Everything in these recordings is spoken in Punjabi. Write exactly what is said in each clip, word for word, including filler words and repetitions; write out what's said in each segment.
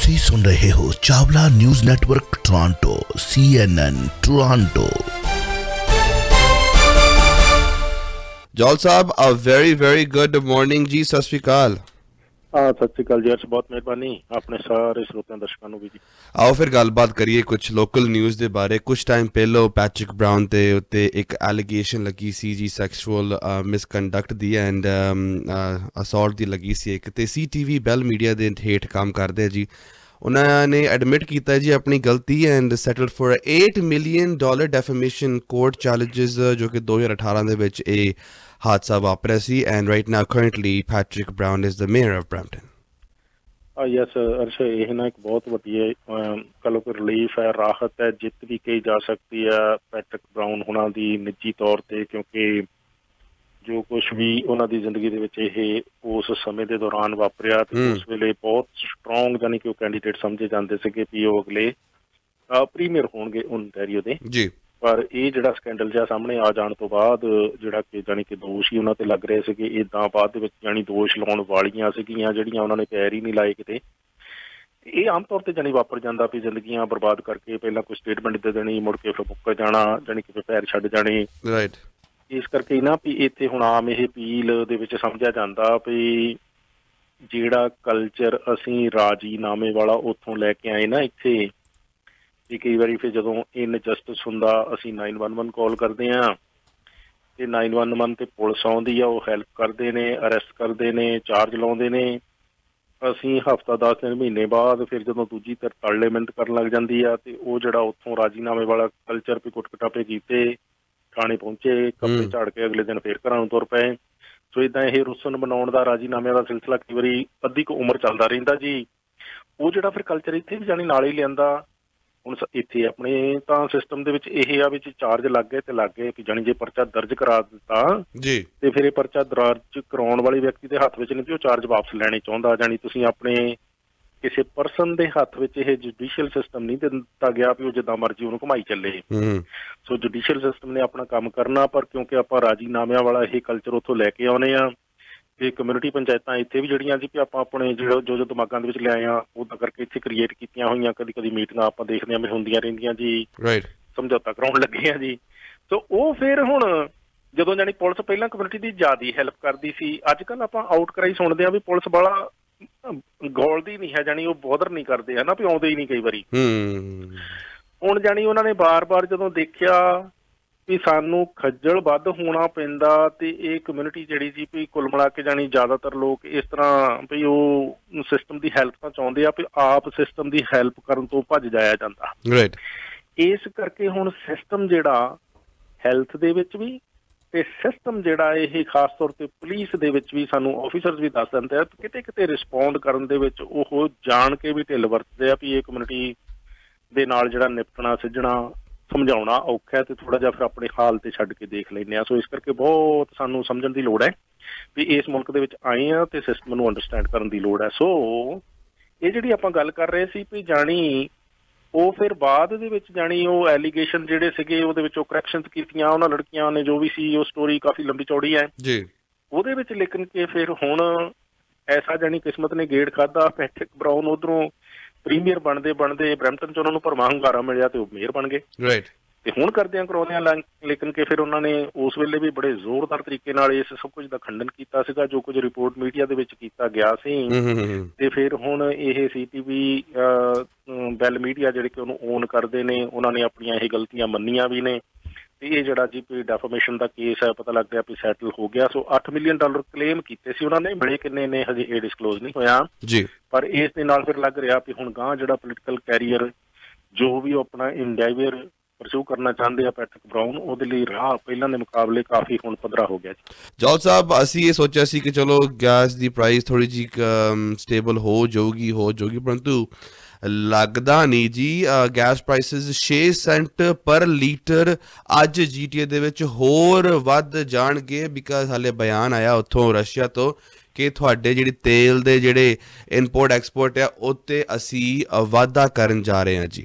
ਤੁਸੀਂ ਸੁਣ ਰਹੇ ਹੋ Chawla news network Toronto C N N Toronto. Jaul sahib a very very good morning ਜੀ, ਸਤਿ ਸ਼੍ਰੀ ਅਕਾਲ। हाँ सत श्रीकाल जी, बहुत मेहरबानी अपने सारे श्रोतियां दर्शकों भी जी। आओ फिर गलबात करिए कुछ लोकल न्यूज़ के बारे। कुछ टाइम पहलो पैट्रिक ब्राउन ते उत्ते एक एलिगेशन लगी सी जी सैक्सुअल मिसकंडक्ट दी एंड असॉल्ट दी लगी सी एक ते C T V Bell media दे हेठ काम करदे जी। उन्होंने एडमिट किया जी अपनी गलती and settled for eight million dollar defamation court challenges जो कि दो हज़ार अठारह दे विच ए हादसा वापरिया सी and right now currently Patrick Brown is the mayor of Brampton. Yes Arsh, यह ना एक बहुत वड्डी कलो कोई रिलीफ है, राहत है, जित भी कही जा सकती है पैट्रिक ब्राउन होना दी निजी तौर पर, क्योंकि जो कुछ भी उन्होंने जिंदगी दे विच यह उस समय के दौरान वापरिया उस वेले बहुत स्ट्रोंग जानी कि कैंडीडेट समझे जाते थे कि वो अगले प्रीमियर होंगे ओंटारियो दे जी। पर यह जो स्कैंडल जहा सामने आ जाने तो बाद जोड़ा कि जानी कि दोष ही उन्होंने लग रहे थे, इदा बाद जानी दोष लाने वालियां सीगियां जिहड़ियां उन्होंने पैर ही नहीं लाए किते। ये आम तौर पर जानी वापर जाता भी जिंदगियां बर्बाद करके पहला कोई स्टेटमेंट दे देनी, मुड़ के फिर मुक्कर जाना, जानी कि पैर छड्ड जाने। राइट, इस करके ना भी इत्थे हुण आम यह अपील दे विच समझिया जांदा भी जिहड़ा कल्चर असीं राजीनामे वाला उत्थों लैके आए ना इत्थे, कई बार फिर जो इनजस्टिस हुंदा असीं नाइन वन वन कॉल करते हैं तो नाइन वन वन तो पुलिस आउंदी आ, वो हैल्प करते हैं, अरेस्ट करते हैं, चार्ज लाउंदे ने। असीं हफ्ता दस दिन महीने बाद फिर जो दूजी धਿਰ तरले मिनट कर लग जाती है तो वो जो उत्थों राजीनामे वाला कल्चर भी कुट कटापे किए, थाने पहुंचे, कपड़े झाड़ के अगले दिन फिर घर तुर पे। सो इदा यह रुसन मनाउण दा राजीनामे का सिलसिला कई बार अद्धी क उम्र चलता रहिंदा जी। वो जो फिर कल्चर इत्थे भी जानी नाल ही लिआंदा। ਹੁਣ ਇੱਥੇ ਆਪਣੇ ਤਾਂ ਸਿਸਟਮ ਦੇ ਵਿੱਚ ਇਹ ਆ ਵੀ ਚਾਰਜ ਲੱਗ ਗਏ ਤੇ ਲੱਗ ਗਏ, ਜਾਣੀ ਜੇ ਪਰਚਾ ਦਰਜ ਕਰਾ ਦਿੱਤਾ ਜੀ ਤੇ ਫਿਰ ਇਹ ਪਰਚਾ ਦਰਜ ਕਰਾਉਣ ਵਾਲੇ ਵਿਅਕਤੀ ਦੇ ਹੱਥ ਵਿੱਚ ਨਹੀਂ ਤੇ ਉਹ ਚਾਰਜ ਵਾਪਸ ਲੈਣੇ ਚਾਹੁੰਦਾ। ਜਾਣੀ ਤੁਸੀਂ ਆਪਣੇ ਕਿਸੇ ਪਰਸਨ ਦੇ ਹੱਥ ਵਿੱਚ ਇਹ ਜੁਡੀਸ਼ੀਅਲ ਸਿਸਟਮ ਨਹੀਂ ਦਿੱਤਾ ਗਿਆ ਵੀ ਉਹ ਜਿੱਦਾਂ ਮਰਜ਼ੀ ਉਹਨੂੰ ਘੁਮਾਈ ਚੱਲੇ। ਸੋ ਜੁਡੀਸ਼ੀਅਲ ਸਿਸਟਮ ਨੇ ਆਪਣਾ ਕੰਮ ਕਰਨਾ, ਪਰ ਕਿਉਂਕਿ ਆਪਾਂ ਰਾਜੀਨਾਮਿਆਂ ਵਾਲਾ ਇਹ ਕਲਚਰ ਉੱਥੋਂ ਲੈ ਕੇ ਆਉਣੇ ਆ ਤੇ ਕਮਿਊਨਿਟੀ ਪੰਚਾਇਤਾਂ ਇੱਥੇ ਵੀ ਜਿਹੜੀਆਂ ਜੀ ਵੀ ਆਪਾਂ ਆਪਣੇ ਜੋ ਜੋ ਦਿਮਾਗਾਂ ਦੇ ਵਿੱਚ ਲਿਆਏ ਆ ਉਦਾਂ ਕਰਕੇ ਇੱਥੇ ਕ੍ਰੀਏਟ ਕੀਤੀਆਂ ਹੋਈਆਂ, ਕਦੀ ਕਦੀ ਮੀਟਿੰਗਾਂ ਆਪਾਂ ਦੇਖਦੇ ਹਾਂ ਵੀ ਹੁੰਦੀਆਂ ਰਹਿੰਦੀਆਂ ਜੀ, ਰਾਈਟ, ਸਮਝੌਤਾ ਕਰਾਉਣ ਲੱਗੇ ਆ ਜੀ। ਸੋ ਉਹ ਫਿਰ ਹੁਣ ਜਦੋਂ ਜਾਣੀ ਪੁਲਿਸ ਪਹਿਲਾਂ ਕਮਿਊਨਿਟੀ ਦੀ ਜ਼ਿਆਦਾ ਹੈਲਪ ਕਰਦੀ ਸੀ, ਅੱਜ ਕੱਲ੍ਹ ਆਪਾਂ ਆਊਟ ਕਰਾਈ ਸੁਣਦੇ ਆ ਵੀ ਪੁਲਿਸ ਵਾਲਾ ਗੌਲਦੀ ਨਹੀਂ ਹੈ, ਜਾਣੀ ਉਹ ਬੋਦਰ ਨਹੀਂ ਕਰਦੇ ਹੈ ਨਾ ਵੀ ਆਉਂਦੇ ਹੀ ਨਹੀਂ ਕਈ ਵਾਰੀ। ਹੁਣ ਜਾਣੀ ਉਹਨਾਂ ਨੇ ਬਾਰ ਬਾਰ ਜਦੋਂ ਦੇਖਿਆ ਵੀ ਸਾਨੂੰ ਖੱਜਲ ਵੱਧ ਹੋਣਾ ਪੈਂਦਾ ਤੇ ਇਹ ਕਮਿਊਨਿਟੀ ਜਿਹੜੀ ਜੀ ਵੀ ਕੁੱਲ ਮਿਲਾ ਕੇ ਜਾਣੀ ਜ਼ਿਆਦਾਤਰ ਲੋਕ ਇਸ ਤਰ੍ਹਾਂ ਵੀ ਉਹ ਸਿਸਟਮ ਦੀ ਹੈਲਪ ਤਾਂ ਚਾਹੁੰਦੇ ਆ, ਵੀ ਆਪ ਸਿਸਟਮ ਦੀ ਹੈਲਪ ਕਰਨ ਤੋਂ ਭੱਜ ਜਾਇਆ ਜਾਂਦਾ। ਰਾਈਟ, ਇਸ ਕਰਕੇ ਹੁਣ ਸਿਸਟਮ ਜਿਹੜਾ ਹੈਲਥ ਦੇ ਵਿੱਚ ਵੀ ਤੇ ਸਿਸਟਮ ਜਿਹੜਾ ਇਹ ਖਾਸ ਤੌਰ ਤੇ ਪੁਲਿਸ ਦੇ ਵਿੱਚ ਵੀ ਸਾਨੂੰ ਆਫੀਸਰਸ ਵੀ ਦੱਸ ਦਿੰਦੇ ਆ ਕਿਤੇ ਕਿਤੇ ਰਿਸਪੌਂਡ ਕਰਨ ਦੇ ਵਿੱਚ ਉਹ ਜਾਣ ਕੇ ਵੀ ਢਿੱਲ ਵਰਤਦੇ ਆ ਵੀ ਇਹ ਕਮਿਊਨਿਟੀ ਦੇ ਨਾਲ ਜਿਹੜਾ ਨਿਪਟਣਾ ਸਿੱਝਣਾ ਸਮਝਾਉਣਾ ਔਖਾ ਹੈ ਤੇ ਥੋੜਾ ਜਿਹਾ ਫਿਰ ਆਪਣੇ ਹਾਲ ਤੇ ਛੱਡ ਕੇ ਦੇਖ ਲੈਂਦੇ ਆ। ਸੋ ਇਸ ਕਰਕੇ ਬਹੁਤ ਸਾਨੂੰ ਸਮਝਣ ਦੀ ਲੋੜ ਹੈ ਵੀ ਇਸ ਮੁਲਕ ਦੇ ਵਿੱਚ ਆਏ ਆ ਤੇ ਸਿਸਟਮ ਨੂੰ ਅੰਡਰਸਟੈਂਡ ਕਰਨ ਦੀ ਲੋੜ ਹੈ। ਸੋ ਇਹ ਜਿਹੜੀ ਆਪਾਂ ਗੱਲ ਕਰ ਰਹੇ ਸੀ ਵੀ ਜਾਣੀ ਉਹ ਫਿਰ ਬਾਅਦ ਦੇ ਵਿੱਚ ਜਾਣੀ ਉਹ ਐਲੀਗੇਸ਼ਨ ਜਿਹੜੇ ਸੀਗੇ ਉਹਦੇ ਵਿੱਚ ਉਹ ਕਰੈਕਸ਼ਨਸ ਕੀਤੀਆਂ ਉਹਨਾਂ ਲੜਕੀਆਂ ਨੇ, ਜੋ ਵੀ ਸੀ ਉਹ ਸਟੋਰੀ ਕਾਫੀ ਲੰਬੀ ਚੌੜੀ ਹੈ ਜੀ ਉਹਦੇ ਵਿੱਚ। ਲੇਕਿਨ ਕਿ ਫਿਰ ਹੁਣ ਐਸਾ ਜਾਣੀ ਕਿਸਮਤ ਨੇ ਗੇੜ ਖਾਧਾ, ਪੈਟਰਿਕ ਬਰਾਊਨ ਉਧਰੋਂ ਪ੍ਰੀਮੀਅਰ ਬਣਦੇ ਬਣਦੇ ਬਰੈਂਪਟਨ 'ਚ ਉਹਨਾਂ ਨੂੰ ਭਰਵਾਂ ਹੁੰਗਾਰਾ ਮਿਲਿਆ ਤੇ ਉਹ ਮੇਅਰ ਬਣ ਗਏ। ਰਾਈਟ, ਤੇ ਹੁਣ ਕਰਦਿਆਂ ਕਰਾਉਂਦਿਆਂ ਲੇਕਿਨ ਕਿ ਫਿਰ ਉਹਨਾਂ ਨੇ ਉਸ ਵੇਲੇ ਵੀ ਬੜੇ ਜ਼ੋਰਦਾਰ ਤਰੀਕੇ ਨਾਲ ਇਸ ਸਭ ਕੁਝ ਦਾ ਖੰਡਨ ਕੀਤਾ ਸੀਗਾ ਜੋ ਕੁਝ ਰਿਪੋਰਟ ਮੀਡੀਆ ਦੇ ਵਿੱਚ ਕੀਤਾ ਗਿਆ ਸੀ। ਤੇ ਫਿਰ ਹੁਣ ਇਹ ਸੀ ਟੀ ਵੀ ਬੈਲ ਮੀਡੀਆ ਜਿਹੜੇ ਕਿ ਉਹਨੂੰ ਓਨ ਕਰਦੇ ਨੇ, ਉਹਨਾਂ ਨੇ ਆਪਣੀਆਂ ਇਹ ਗਲਤੀਆਂ ਮੰਨੀਆਂ ਵੀ ਨੇ ਤੇ ਇਹ ਜਿਹੜਾ ਜੀ ਵੀ ਡੈਫਾਮੇਸ਼ਨ ਦਾ ਕੇਸ ਹੈ ਪਤਾ ਲੱਗ ਗਿਆ ਵੀ ਸੈਟਲ ਹੋ ਗਿਆ। ਸੋ ਅੱਠ ਮਿਲੀਅਨ ਡਾਲਰ ਕਲੇਮ ਕੀਤੇ ਸੀ ਉਹਨਾਂ ਨੇ, ਬੜੇ ਕਿੰਨੇ ਨੇ ਹਜੇ ਇਹ ਡਿਸਕਲੋਜ਼ ਨਹੀਂ ਹੋਇਆ ਜੀ। ਪਰ ਇਸ ਦੇ ਨਾਲ ਫਿਰ ਲੱਗ ਰਿਹਾ ਵੀ ਹੁਣ ਗਾਂ ਜਿਹੜਾ ਪੋਲੀਟੀਕਲ ਕੈਰੀਅਰ ਜੋ ਵੀ ਉਹ ਆਪਣਾ ਇੰਡੈਵਰ ਪਰਸੂ ਕਰਨਾ ਚਾਹੁੰਦੇ ਆ ਪੈਟਰਿਕ ਬਰਾਊਨ, ਉਹਦੇ ਲਈ ਰਾਹ ਪਹਿਲਾਂ ਦੇ ਮੁਕਾਬਲੇ ਕਾਫੀ ਹੁਣ ਪੱਧਰਾ ਹੋ ਗਿਆ ਜੀ। ਜੌਲ ਸਾਹਿਬ, ਅਸੀਂ ਇਹ ਸੋਚਿਆ ਸੀ ਕਿ ਚਲੋ ਗੈਸ ਦੀ ਪ੍ਰਾਈਸ ਥੋੜੀ ਜਿਹੀ ਸਟੇਬਲ ਹੋ ਜਾਊਗੀ ਹੋ ਜਾਊਗੀ ਪਰੰਤੂ ਲੱਗਦਾ ਨਹੀਂ ਜੀ। ਗੈਸ ਪ੍ਰਾਈਸਿਸ ਛੇ ਸੈਂਟ ਪਰ ਲੀਟਰ ਅੱਜ ਜੀ ਟੀ ਏ ਦੇ ਵਿੱਚ ਹੋਰ ਵੱਧ ਜਾਣਗੇ ਬਿਕਾਜ਼ ਹਾਲੇ ਬਿਆਨ ਆਇਆ ਉੱਥੋਂ ਰਸ਼ੀਆ ਤੋਂ ਕਿ ਤੁਹਾਡੇ ਜਿਹੜੀ ਤੇਲ ਦੇ ਜਿਹੜੇ ਇੰਪੋਰਟ ਐਕਸਪੋਰਟ ਆ ਉੱਤੇ ਅਸੀਂ ਵਾਧਾ ਕਰਨ ਜਾ ਰਹੇ ਹਾਂ ਜੀ।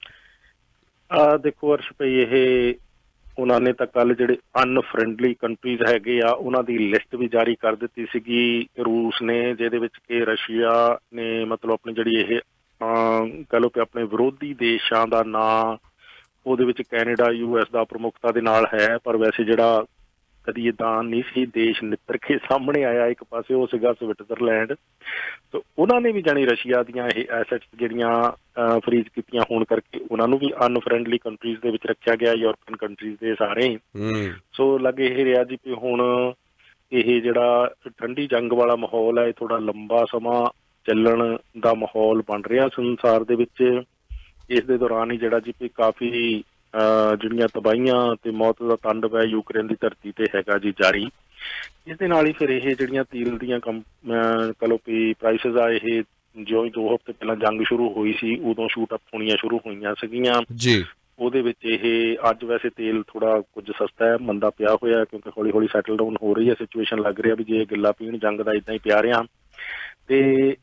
ਦੇਖੋ ਅਰਸ਼ ਭਾਈ, ਇਹ ਉਹਨਾਂ ਨੇ ਤਾਂ ਕੱਲ ਜਿਹੜੇ ਅਨਫਰੈਂਡਲੀ ਕੰਟਰੀਜ਼ ਹੈਗੇ ਆ ਉਹਨਾਂ ਦੀ ਲਿਸਟ ਵੀ ਜਾਰੀ ਕਰ ਦਿੱਤੀ ਸੀਗੀ ਰੂਸ ਨੇ, ਜਿਹਦੇ ਵਿੱਚ ਕਿ ਰਸ਼ੀਆ ਨੇ ਮਤਲਬ ਆਪਣੀ ਜਿਹੜੀ ਇਹ कह लो कि अपने विरोधी देशों का ਨਾਂ ਉਹਦੇ ਵਿੱਚ ਕੈਨੇਡਾ ਯੂ ਐਸ ਦਾ ਪ੍ਰਮੁੱਖਤਾ ਦੇ ਨਾਲ ਹੈ, ਪਰ ਵੈਸੇ ਜਿਹੜਾ ਕਦੀ ਇੱਦਾਂ ਨਹੀਂ ਸੀ ਦੇਸ਼ ਨਿੱਤਰ ਕੇ ਸਾਹਮਣੇ ਆਇਆ। ਇੱਕ ਪਾਸੇ ਉਹ ਸੀਗਾ ਸਵਿਟਜ਼ਰਲੈਂਡ, ਤੇ ਉਹਨਾਂ ਨੇ ਵੀ ਜਾਣੀ ਰਸ਼ੀਆ ਦੀਆਂ ਇਹ ਐਸੈਟਸ ਜਿਹੜੀਆਂ ਫਰੀਜ਼ ਕੀਤੀਆਂ ਹੋਣ ਕਰਕੇ ਉਹਨਾਂ ਨੂੰ ਵੀ ਅਨਫਰੈਂਡਲੀ ਕੰਟਰੀਜ਼ ਦੇ ਵਿੱਚ ਰੱਖਿਆ ਗਿਆ, ਯੂਰਪੀਅਨ ਕੰਟਰੀਜ਼ ਦੇ ਸਾਰੇ। ਸੋ ਲੱਗ ਇਹ ਰਿਹਾ ਜੀ ਵੀ ਹੁਣ ਇਹ ਜਿਹੜਾ ਠੰਡੀ ਜੰਗ ਵਾਲਾ ਮਾਹੌਲ ਹੈ ਇਹ ਥੋੜ੍ਹਾ ਲੰਬਾ ਸਮਾਂ ਚੱਲਣ ਦਾ ਮਾਹੌਲ ਬਣ ਰਿਹਾ ਸੰਸਾਰ ਦੇ ਵਿੱਚ। ਇਸ ਦੇ ਦੌਰਾਨ ਹੀ ਜਿਹੜਾ ਜੀ ਵੀ ਕਾਫੀ ਜਿਹੜੀਆਂ ਤਬਾਹੀਆਂ ਤੇ ਮੌਤ ਦਾ ਤਾਂਡਵ ਹੈ ਯੂਕਰੇਨ ਦੀ ਧਰਤੀ ਤੇ ਹੈਗਾ ਜੀ ਜਾਰੀ। ਇਸ ਦੇ ਨਾਲ ਹੀ ਫਿਰ ਇਹ ਜਿਹੜੀਆਂ ਤੇਲ ਦੀਆਂ ਕੰਮ ਕਹ ਲਓ ਵੀ ਪ੍ਰਾਈਸਿਸ ਆ ਇਹ ਜਿਉਂ ਹੀ ਦੋ ਹਫ਼ਤੇ ਪਹਿਲਾਂ ਜੰਗ ਸ਼ੁਰੂ ਹੋਈ ਸੀ ਉਦੋਂ ਸ਼ੂਟ ਅਪ ਹੋਣੀਆਂ ਸ਼ੁਰੂ ਹੋਈਆਂ ਸੀਗੀਆਂ ਜੀ। ਉਹਦੇ ਵਿੱਚ ਇਹ ਅੱਜ ਵੈਸੇ ਤੇਲ ਥੋੜ੍ਹਾ ਕੁਝ ਸਸਤਾ ਹੈ, ਮੰਦਾ ਪਿਆ ਹੋਇਆ ਕਿਉਂਕਿ ਹੌਲੀ ਹੌਲੀ ਸੈਟਲ ਡਾਊਨ ਹੋ ਰਹੀ ਹੈ ਸਿਚੁਏਸ਼ਨ। ਲੱਗ ਰਿਹਾ ਵੀ ਜੇ ਗਿੱਲਾ ਪੀਣ ਜੰਗ ਦਾ ਇੱਦਾਂ ਹੀ ਪਿਆ ਰਿਹਾ। ਤੇ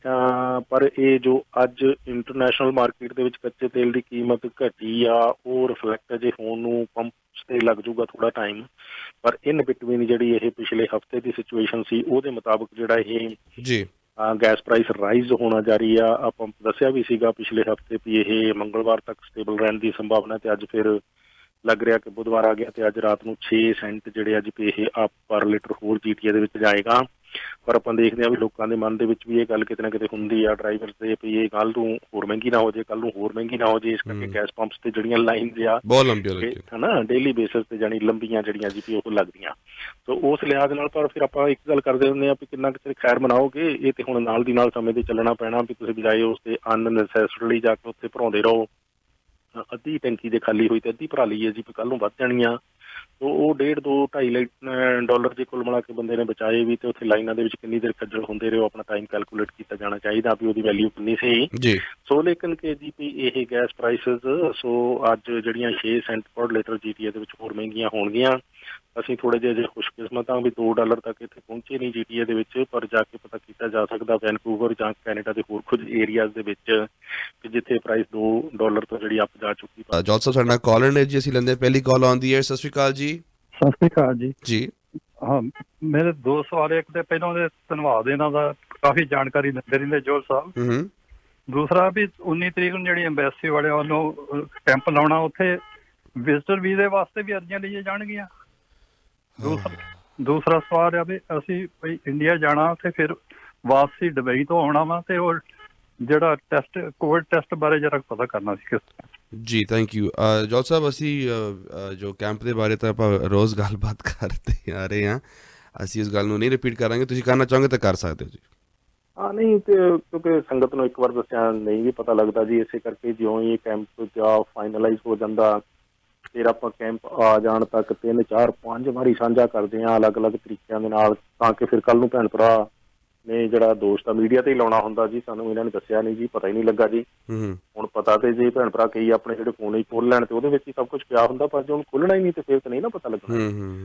ਪਰ ਇਹ ਜੋ ਅੱਜ ਇੰਟਰਨੈਸ਼ਨਲ ਮਾਰਕੀਟ ਦੇ ਵਿੱਚ ਕੱਚੇ ਤੇਲ ਦੀ ਕੀਮਤ ਘਟੀ ਆ ਉਹ ਰਿਫਲੈਕਟ ਅਜੇ ਹੋਣ ਨੂੰ ਪੰਪਸ ਤੇ ਲੱਗ ਜੂਗਾ ਥੋੜਾ ਟਾਈਮ। ਪਰ ਇਨ ਬਿਟਵੀਨ ਜਿਹੜੀ ਇਹ ਪਿਛਲੇ ਹਫ਼ਤੇ ਦੀ ਸਿਚੁਏਸ਼ਨ ਸੀ ਉਹਦੇ ਮੁਤਾਬਕ ਜਿਹੜਾ ਇਹ ਜੀ ਗੈਸ ਪ੍ਰਾਈਸ ਰਾਈਜ਼ ਹੋਣਾ ਜਾਰੀ ਆ। ਆਪਾਂ ਦੱਸਿਆ ਵੀ ਸੀਗਾ ਪਿਛਲੇ ਹਫ਼ਤੇ ਵੀ ਇਹ ਮੰਗਲਵਾਰ ਤੱਕ ਸਟੇਬਲ ਰਹਿਣ ਦੀ ਸੰਭਾਵਨਾ, ਤੇ ਅੱਜ ਫਿਰ ਲੱਗ ਰਿਹਾ ਕਿ ਬੁੱਧਵਾਰ ਆ ਗਿਆ ਤੇ ਅੱਜ ਰਾਤ ਨੂੰ ਛੇ ਸੈਂਟ ਜਿਹੜੇ ਅੱਜ ਵੀ ਇਹ ਅਪ ਪਰ ਲੀਟਰ ਹੋਰ ਜੀ ਟੀ ਏ ਦੇ ਵਿੱਚ ਜਾਏਗਾ। ਪਰ ਆਪਾਂ ਦੇਖਦੇ ਹਾਂ ਵੀ ਲੋਕਾਂ ਦੇ ਮਨ ਦੇ ਵਿੱਚ ਵੀ ਇਹ ਗੱਲ ਕਿਤੇ ਨਾ ਕਿਤੇ ਹੁੰਦੀ ਆ ਡਰਾਈਵਰਸ ਦੇ ਵੀ ਇਹ ਕੱਲ੍ਹ ਨੂੰ ਹੋਰ ਮਹਿੰਗੀ ਨਾ ਹੋ ਜਾਏ, ਕੱਲ੍ਹ ਨੂੰ ਹੋਰ ਮਹਿੰਗੀ ਨਾ ਹੋ ਜਾਏ। ਇਸ ਕਰਕੇ ਗੈਸ ਪੰਪਸ ਤੇ ਜਿਹੜੀਆਂ ਲਾਈਨਸ ਆ ਬਹੁਤ ਲੰਬੀਆਂ ਹਨਾ ਡੇਲੀ ਬੇਸਿਸ ਤੇ ਜਾਣੀ ਲੰਬੀਆਂ ਜਿਹੜੀਆਂ ਜੀ ਪੀ ਉਹ ਲੱਗਦੀਆਂ। ਸੋ ਉਸ ਲਿਹਾਜ਼ ਨਾਲ ਪਰ ਫਿਰ ਆਪਾਂ ਇੱਕ ਗੱਲ ਕਰਦੇ ਹੁੰਦੇ ਹਾਂ ਵੀ ਕਿੰਨਾ ਕੁ ਖੈਰ ਮਨਾਓਗੇ। ਇਹ ਤੇ ਹੁਣ ਨਾਲ ਦੀ ਨਾਲ ਸਮੇਂ ਤੇ ਚੱਲਣਾ ਪੈਣਾ ਵੀ ਤੁਸੀਂ ਬਜਾਏ ਉਸ ਤੇ ਅਨਨੈਸੈਸਰਲੀ ਜਾ ਕੇ ਉੱਥੇ ਭਰਾਉਂਦੇ ਰਹੋ। ਅੱਧੀ ਟੈਂਕੀ ਦੇ ਖਾਲੀ ਹੋਈ ਤੇ ਅੱਧੀ ਭਰਾ ਲਈ ਹੈ ਜੀ ਕੱਲ੍ਹ ਨੂੰ ਵੱਧ ਜਾਣੀ ਆ। ਉਹ ਡੇਢ ਦੋ ਢਾਈ ਲਾਈਟ ਡਾਲਰ ਜੇ ਕੁੱਲ ਮਿਲਾ ਕੇ ਬੰਦੇ ਨੇ ਬਚਾਏ ਵੀ ਤੇ ਉੱਥੇ ਲਾਈਨਾਂ ਦੇ ਵਿੱਚ ਕਿੰਨੀ ਦੇਰ ਖੱਜਲ ਹੁੰਦੇ ਰਹੇ ਆਪਣਾ ਟਾਈਮ ਕੈਲਕੂਲੇਟ ਕੀਤਾ ਜਾਣਾ ਚਾਹੀਦਾ ਵੀ ਉਹਦੀ ਵੈਲਿਊ ਕਿੰਨੀ ਸੀ ਜੀ। ਸੋ ਲੇਕਿਨ ਕਿ ਜੀ ਪੀ ਇਹ ਗੈਸ ਪ੍ਰਾਈਸਿਸ ਸੋ ਅੱਜ ਜਿਹੜੀਆਂ ਛੇ cent per litre G T ਏ ਦੇ ਵਿੱਚ ਹੋਰ ਮਹਿੰਗੀਆਂ ਹੋਣਗੀਆਂ। ਅਸੀਂ ਥੋੜ੍ਹੇ ਜਿਹੇ ਅਜੇ ਖੁਸ਼ਕਿਸਮਤ ਹਾਂ ਵੀ ਦੋ ਡਾਲਰ ਤੱਕ ਇੱਥੇ ਪਹੁੰਚੇ ਨਹੀਂ ਜੀ ਟੀ ਏ ਦੇ ਵਿੱਚ, ਪਰ ਜਾ ਕੇ ਪਤਾ ਕੀਤਾ ਜਾ ਸਕਦਾ ਵੈਨਕੂਵਰ ਜਾਂ ਕੈਨੇਡਾ ਦੇ ਹੋਰ ਕੁਝ ਏਰੀਆਜ਼ ਦੇ ਵਿੱਚ ਕਿ ਜਿੱਥੇ ਪ੍ਰਾਈਸ ਦੋ ਡਾਲਰ ਤੋਂ ਜਿਹੜੀ ਅਪ ਜਾ ਚੁੱਕੀ। ਜੋਲ ਸਾਹਿਬ ਸਾਡੇ ਨਾਲ ਕਾਲਰ ਨੇ ਜੀ, ਅਸੀਂ ਲੈਂਦੇ ਪਹਿਲੀ ਕਾਲ ਆਉਂਦੀ ਹੈ। ਸਤਿ ਸ਼੍ਰੀ ਅਕਾਲ ਜੀ। ਸਤਿ ਸ਼੍ਰੀ ਅਕਾਲ ਜੀ। ਜੀ ਹਾਂ ਮੇਰੇ ਦੋ ਸਵਾਲ, ਇੱਕ ਤੇ ਪਹਿਲਾਂ ਦੇ ਧੰਨਵਾਦ ਇਹਨਾਂ ਦਾ ਕਾਫੀ ਜਾਣਕਾਰੀ ਦਿੰਦੇ ਰਹਿੰਦੇ ਜੋਲ ਸਾਹਿਬ। ਦੂਸਰਾ ਵੀ ਉੱਨੀ ਤਰੀਕ ਨੂੰ ਜਿਹੜੀ ਐਮਬੈਸੀ ਵਾਲਿਆਂ ਵੱਲੋਂ ਕੈਂਪ ਲਾਉਣਾ ਉੱਥੇ ਵਿਜ਼ਟਰ ਵੀਜ਼ੇ ਵਾਸਤੇ ਵੀ ਅਰਜ਼ੀਆਂ ਲਈਆਂ ਜਾਣਗੀਆਂ। ਦੂਸਰਾ ਦੂਸਰਾ ਸਵਾਲ ਆ ਵੀ ਅਸੀਂ ਬਈ ਇੰਡੀਆ ਜਾਣਾ ਉੱਥੇ ਫਿਰ ਵਾਪਸੀ ਦੁਬਈ ਤੋਂ ਆਉਣਾ ਵਾ ਤੇ ਉਹ ਜਿਹੜਾ ਟੈਸਟ ਕੋਵਿਡ ਟੈਸਟ ਬਾਰੇ ਜਰਾ ਪਤਾ ਕਰਨਾ ਸੀ ਕਿਸ ਤਰ੍ਹਾਂ। ਜੀ ਥੈਂਕ ਯੂ ਜੋਲ ਸਾਹਿਬ। ਅਸੀਂ ਜੋ ਕੈਂਪ ਦੇ ਬਾਰੇ ਤਾਂ ਆਪਾਂ ਰੋਜ਼ ਗੱਲਬਾਤ ਕਰਦੇ ਆ ਰਹੇ ਹਾਂ, ਅਸੀਂ ਇਸ ਗੱਲ ਨੂੰ ਨਹੀਂ ਰਿਪੀਟ ਕਰਾਂਗੇ। ਤੁਸੀਂ ਕਰਨਾ ਚਾਹੋਗੇ ਤਾਂ ਕਰ ਸਕਦੇ ਹੋ ਜੀ। ਹਾਂ ਨਹੀਂ ਤੇ ਕਿਉਂਕਿ ਸੰਗਤ ਨੂੰ ਇੱਕ ਵਾਰ ਦੱਸਿਆ ਨਹੀਂ ਵੀ ਪਤਾ ਲੱਗਦਾ ਜੀ, ਇਸੇ ਕਰਕੇ ਜਿਉਂ ਹੀ ਕੈਂਪ ਜਾਂ ਫਾਈਨਲਾਈਜ਼ ਹੋ ਜਾਂਦਾ ਫਿਰ ਆਪਾਂ ਕੈਂਪ ਆ ਜਾਣ ਤੱਕ ਤਿੰਨ ਚਾਰ ਪੰਜ ਵਾਰੀ ਸਾਂਝਾ ਕਰਦੇ ਹਾਂ ਅਲੱਗ ਅਲੱਗ ਤਰੀਕਿਆਂ ਦੇ ਨਾਲ, ਤਾਂ ਕਿ ਫਿਰ ਕੱਲ੍ਹ ਨੂੰ ਭੈਣ ਭਰਾ ਨੇ ਜਿਹੜਾ ਦੋਸ਼ ਤਾਂ ਮੀਡੀਆ ਤੇ ਹੀ ਲਾਉਣਾ ਹੁੰਦਾ ਜੀ ਸਾਨੂੰ ਇਹਨਾਂ ਨੇ ਦੱਸਿਆ ਨਹੀਂ ਜੀ, ਪਤਾ ਹੀ ਨਹੀਂ ਲੱਗਾ ਜੀ। ਹੁਣ ਪਤਾ ਤੇ ਜੇ ਭੈਣ ਭਰਾ ਕਈ ਆਪਣੇ ਜਿਹੜੇ ਫੋਨ ਹੀ ਖੋਲ ਲੈਣ ਤੇ ਉਹਦੇ ਵਿੱਚ ਹੀ ਸਭ ਕੁਝ ਪਿਆ ਹੁੰਦਾ, ਪਰ ਜੇ ਉਹਨੂੰ ਖੋਲਣਾ ਹੀ ਨਹੀਂ ਤੇ ਫਿਰ ਤਾਂ ਨਹੀਂ ਨਾ ਪਤਾ ਲੱਗਣਾ।